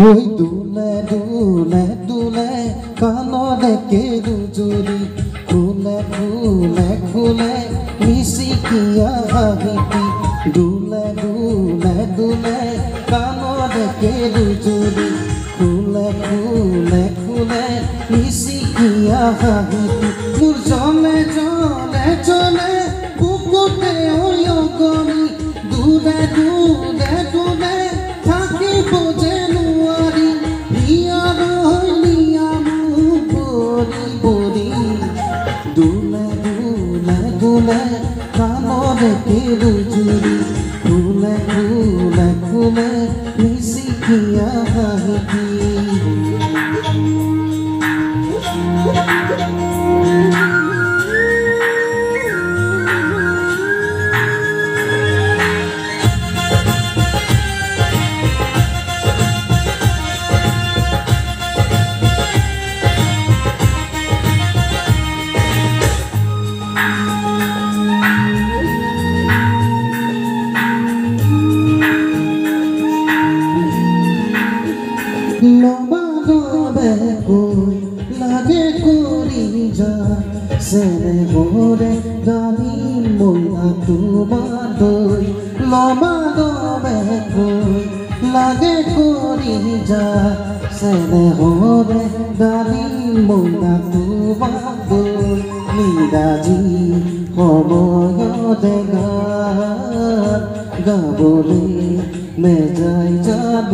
ওই দুলে দুলে দুলে কানরে কেরু জুরি খুলে খুলে খুলে মিশিকিয়া হাবিটি দুলে দুলে দুলে কানরে কেরু জুরি খুলে খুলে খুলে মিশিকিয়া হাবিটি মোর জলে জলে জলে বুকুতে ওই অগনি দুলে দুলে দুলে থাকি বোঝে দুলে দুলে দুলে কানরে কেরু জুরি খুলে খুলে খুলে মিশিকিয়া হাবিটি লাগে করি যা সেরে ভোরে গানি মইনা তোমার দই লমা দবে কই লাগে করি যা সেরে ভোরে গানি মইনা তোমার দই মিরাজি সময়তে গান গাবলে মেজাই যাব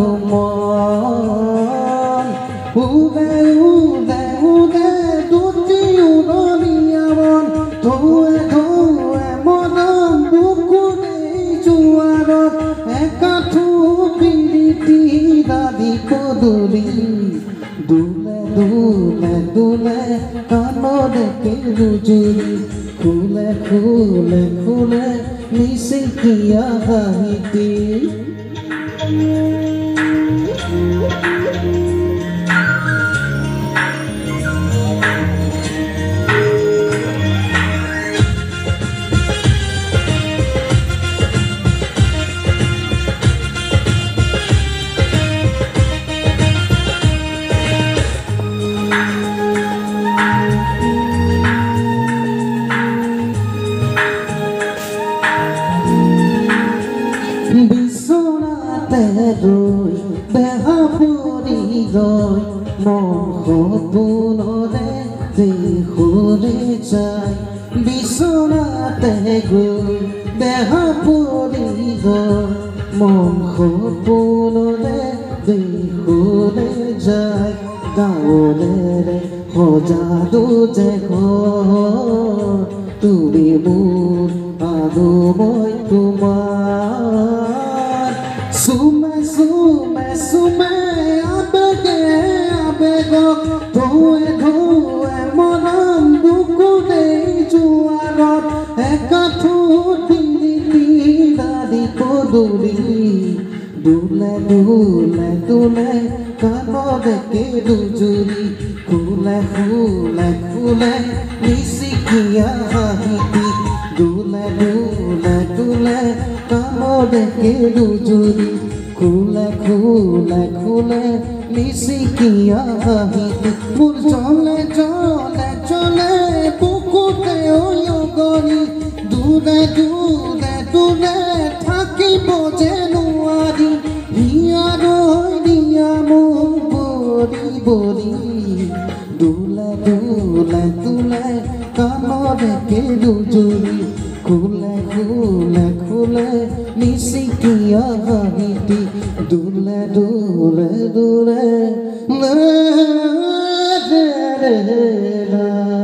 মন উদে উদে উদে দুটি উদনিয়ামন ধোয়ে ধোয়ে মনম বুকুনে জুয়ারত একাঠু পিরিতি দাদি কদুরি দুলে দুলে দুলে কানরে কেরু জুরি খুলে খুলে খুলে মিশিকিয়া হাবিটি বিছনাতে রই দেহা পৰি গৈ মন সপোনৰে দেশলৈ যায় বিছনাতে গৈ দেহা পৰি গৈ মন সপোনৰে দেশলৈ যায় গাঁৱৰে সজালো যে ঘৰ তুমি মোৰ আৰু মই তোমাৰ সুমে সুমে সুমে আবেগে আবেগক ধোৱে ধোৱে মনম বুকুনে জুৱাৰত একাঠু পিৰিতি দাদি কদুৰি দুলে দুলে দুলে কানৰে কেৰু জুৰি খুলে খুলে খুলে মিশিকিয়া হাবিটি দুলে দুলে দুলে কানরে কেরু জুরি খুলে খুলে খুলে মিশিকিয়া হাবিটি মোর জলে জলে জলে বুকুতে ওই অগনি দুলে দুলে দুলে থাকিব যে নোৱাৰি হিয়াৰ হিয়া মোৰ বৰি বৰি দুলে দুলে দুলে কানরে কেরু জুরি খুলে খুলে খুলে মিশিকিয়া হাবিটি দুলে দুলে দুলে লা লা লা